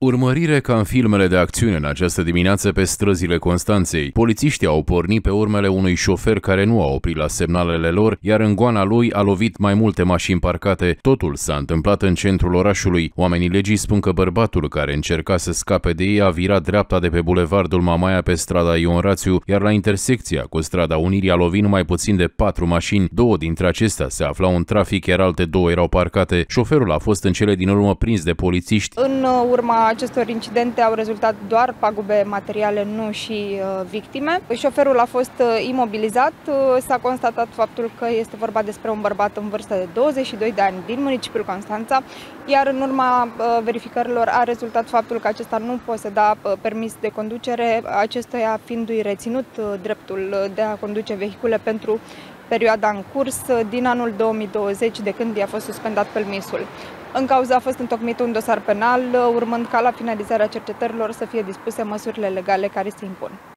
Urmărire ca în filmele de acțiune în această dimineață pe străzile Constanței. Polițiștii au pornit pe urmele unui șofer care nu a oprit la semnalele lor, iar în goana lui a lovit mai multe mașini parcate. Totul s-a întâmplat în centrul orașului. Oamenii legii spun că bărbatul care încerca să scape de ei a virat dreapta de pe bulevardul Mamaia pe strada Ion Rațiu, iar la intersecția cu strada Unirii a lovit numai puțin de 4 mașini. 2 dintre acestea se aflau în trafic, iar alte 2 erau parcate. Șoferul a fost în cele din urmă prins de polițiști. În urma acestor incidente au rezultat doar pagube materiale, nu și victime. Șoferul a fost imobilizat. S-a constatat faptul că este vorba despre un bărbat în vârstă de 22 de ani din municipiul Constanța, iar în urma verificărilor a rezultat faptul că acesta nu poseda permis de conducere, acestuia fiindu-i reținut dreptul de a conduce vehicule pentru perioada în curs din anul 2020, de când i-a fost suspendat permisul. În cauză a fost întocmit un dosar penal, urmând ca la finalizarea cercetărilor să fie dispuse măsurile legale care se impun.